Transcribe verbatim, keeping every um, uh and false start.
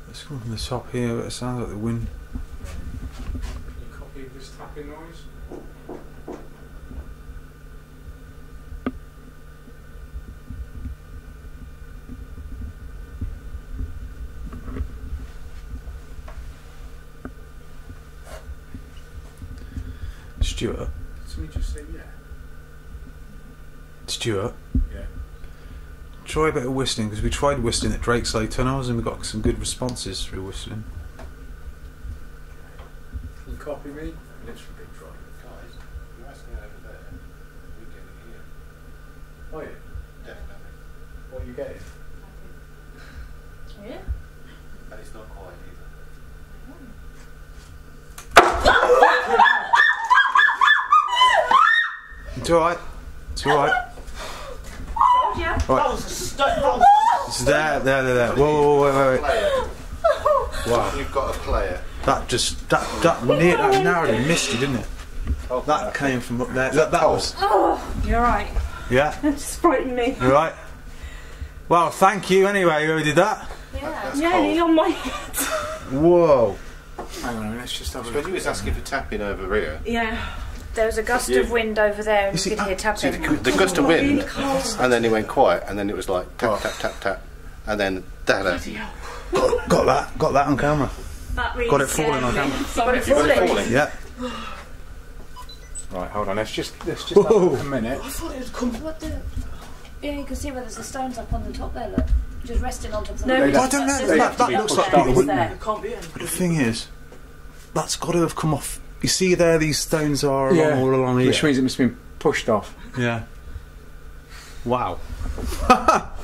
It's coming from the top here, but it sounds like the wind. Can you copy this tapping noise? Stuart. Did somebody just say yeah? Stuart. Yeah. Try a bit of whistling, because we tried whistling at Drake's Lake Tunnels and we got some good responses through whistling. Can you copy me? Literally big try. Guys, you're asking over there. We get it here. Oh yeah. Definitely. What are you getting? Yeah? And it's not quiet either. It's alright. It's alright. Yeah. Right. That was a stu- that was It's there, there, there, there. Whoa, whoa, whoa, wait, wait, wait. Wow. You've got a player. That just, that, that, near, that narrowly missed you, didn't it? Oh, That came from up there. That, that was. Oh, you're right. Yeah? That just frightened me. You alright? Well, thank you anyway, who did that. Yeah. That's Nearly cold. on my head. Whoa. Hang on a minute, let's just have a When look. you was asking for tapping over here, Yeah. There was a gust You- of wind over there and You we see, could hear I- see tapping. the, the gust of wind, Really cold. and then it went quiet, and then it was like tap, Oh. tap, tap, tap, and then da da. Got, got that, got that on camera. That really Got it falling on scared me. camera. Got it You got it falling. falling? Yeah. Right, hold on, let's just let's just have a Whoa. look a minute. I thought it would come. What the? Yeah, you can see where there's the stones up on the top there, look. Just resting on top of the No, roof. I don't know, There's that- nothing that up looks there, like people it's wouldn't there. Can't be in. But the thing is, that's got to have come off. You see there, these stones are Yeah, along, all along here. which means it must have been pushed off. Yeah. Wow.